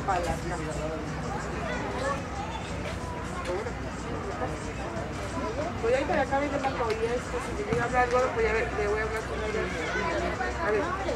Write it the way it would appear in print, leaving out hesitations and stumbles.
para la casa. Voy a ir para acá a ver el banco y si me llega a hablar algo, voy a ver, le voy a hablar con ella. A ver.